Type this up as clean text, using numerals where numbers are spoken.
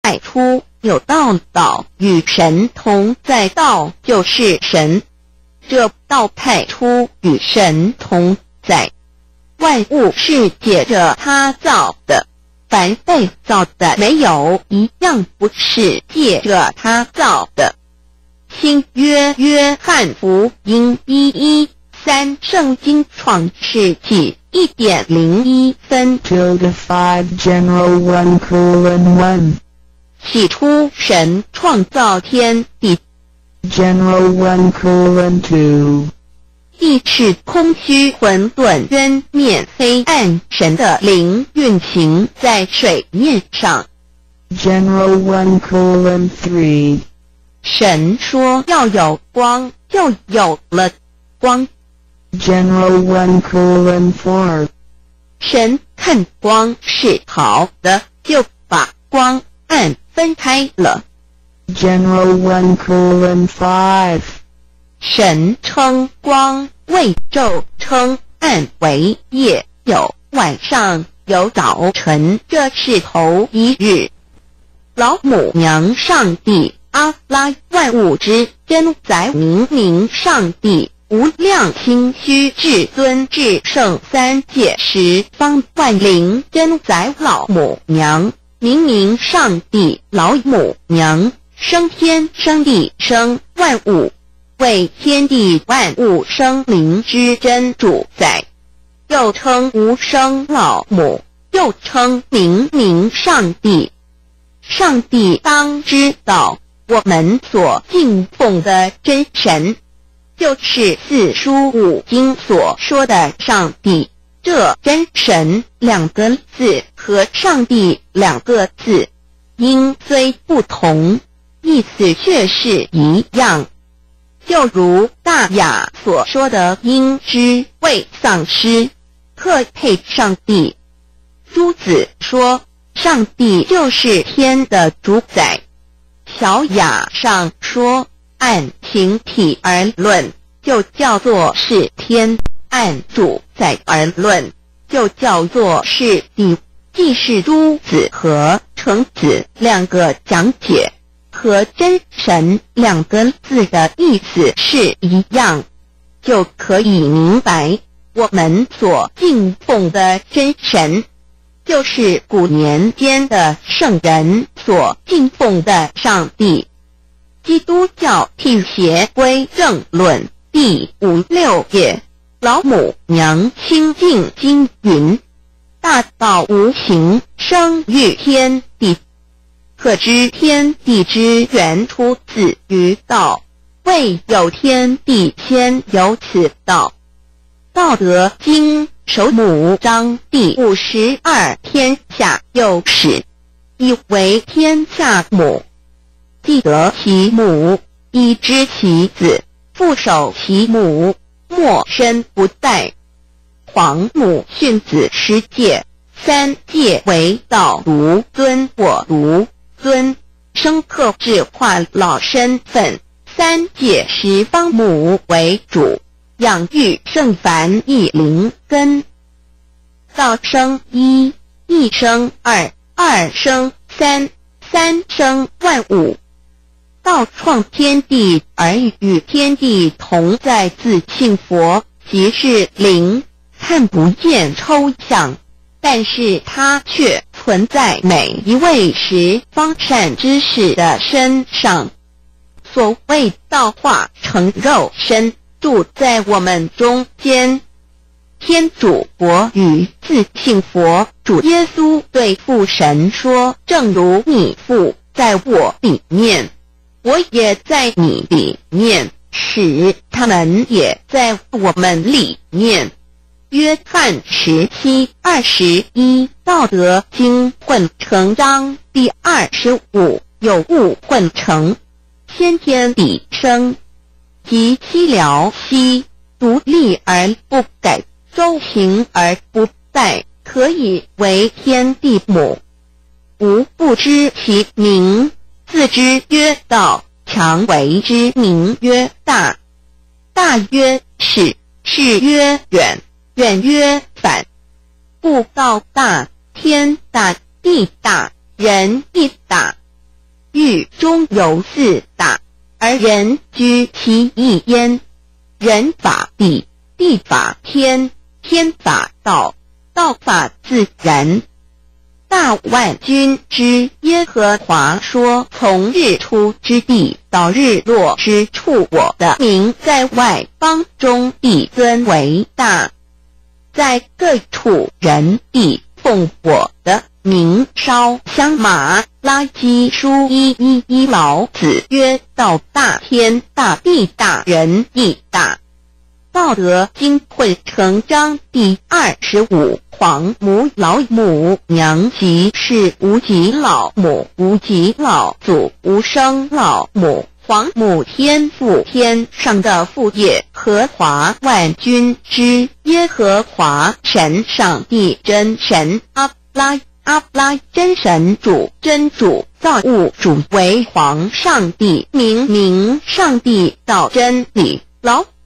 太初有道，道与神同在，道就是神。这道太初与神同在，万物是借着他造的，凡被造的没有一样不是借着他造的。新约约翰福音1:13，圣经创世纪1.01分。 Tilde 5 General 1:1 起初神创造天地， General 1:2 地是空虚混沌渊面黑暗，神的灵运行在水面上。 General 1:3 神说要有光，就有了光。 General 1:4 神看光是好的，就把光暗分开了。 General 1:5 神称光为昼，称暗为夜，有晚上，有早晨，这是头一日。老母娘上帝阿拉，万物之真宰，明明上帝无量清虚至尊至圣三界十方万灵真宰，老母娘明明上帝，老母娘生天生地生万物，为天地万物生灵之真主宰，又称无生老母，又称明明上帝。上帝当知道，我们所敬奉的真神，就是四书五经所说的上帝。这真神两个字和上帝两个字，音虽不同，意思却是一样。就如大雅所说的鹰之谓丧尸，特配上帝。朱子说上帝就是天的主宰。小雅上说按形体而论，就叫做是天；按主宰而论，就叫做是地。既是朱子和程子两个讲解，和真神两个字的意思是一样，就可以明白我们所敬奉的真神，就是古年间的圣人所敬奉的上帝。基督教辟邪归正论第56页，老母娘清净经云：大道无形，生育天地，可知天地之源出自于道，未有天地，先有此道。道德经首母章第52，天下有始，以为天下母。既得其母，以知其子，父守其母，莫身不殆。皇母训子十戒，三戒为道，如尊我如尊，生克制化老身份。三戒十方母为主，养育圣凡一灵根。道生一，一生二，二生三，三生万物。道创天地而与天地同在，自性佛，即是灵，看不见抽象，但是它却存在每一位十方善知识的身上。所谓道化成肉身，住在我们中间。天主佛与自性佛主耶稣对父神说：正如你父在我里面，我也在你里面，使他们也在我们里面。约翰17:21，道德经混成章第25，有物混成，先天地生，即西辽西，独立而不改，周行而不殆，可以为天地母。吾不知其名，自之曰道，强为之名曰大。大曰始，始曰远，远曰反。故道大，天大，地大，人亦大。 狱中有四大，而人居其一焉。人法地，地法天，天法道，道法自然。大万军之耶和华说：从日出之地到日落之处，我的名在外邦中必尊为大，在各处人必奉我的名烧香。马拉基书1:11，老子曰：道大，天大，地大，人亦大。道德经混成章第25，皇母老母娘即是无极老母，无极老祖，无生老母。皇母天父，天上的父耶和华万军之耶和华神，上帝真神，阿拉真神主，真主造物主，为皇上帝，明上帝道真理。老